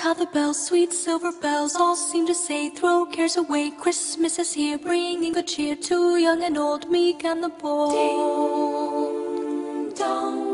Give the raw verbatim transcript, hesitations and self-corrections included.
How the bells, sweet silver bells, all seem to say, throw cares away, Christmas is here, bringing good cheer to young and old, meek and the bold. Ding dong.